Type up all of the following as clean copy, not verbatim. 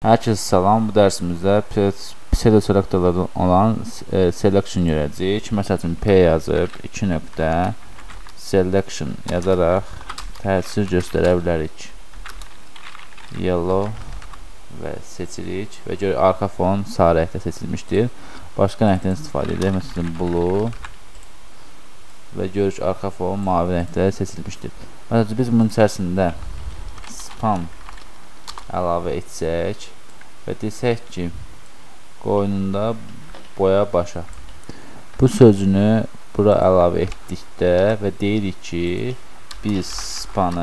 Herkese salam. Bu dərsimizdə pseudo selektorlardan olan selection görəcəyik. Məsəl üçün P yazıb 2 nöqtə selection yazaraq təsir göstərə bilərik. Yellow və seçirik və görək arxa fon sarı rəngdə seçilmişdir. Başqa rəngdən istifadə edək. Məsələn blue və görək arxa fon mavi rəngdə seçilmişdir. Məsələn biz bunun içərisində span əlavə etsək və desək ki, qoynunda boya başa. Bu sözünü bura əlavə etdikdə və deyirik ki, biz span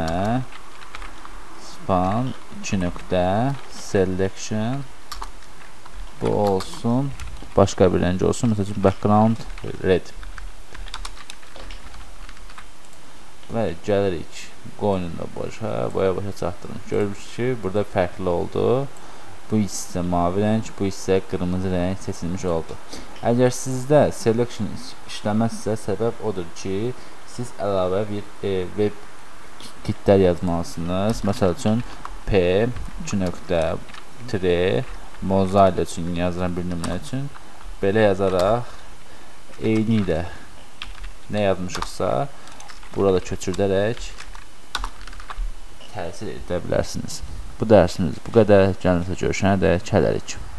2 nöqtə selection bu olsun, başqa bir rəng olsun, məsələn background red və gəlirik qoynunda boya başa çatdırın. Görürüz ki, burada fərqli oldu. Bu hissə mavi rəng, bu hissə qırmızı rəng seçilmiş oldu. Əgər sizdə selection işləməzsə, səbəb odur ki, siz əlavə bir web kitlər yazmalısınız. Məsəl üçün P 2 nöqtə Mozilla üçün yazılan bir nümunə üçün belə yazaraq eyni ilə nə yazmışıqsa burada köçürdərək təsir edə bilərsiniz. Bu dərsimiz bu qədər. Gəlin görüşənədək hələlik.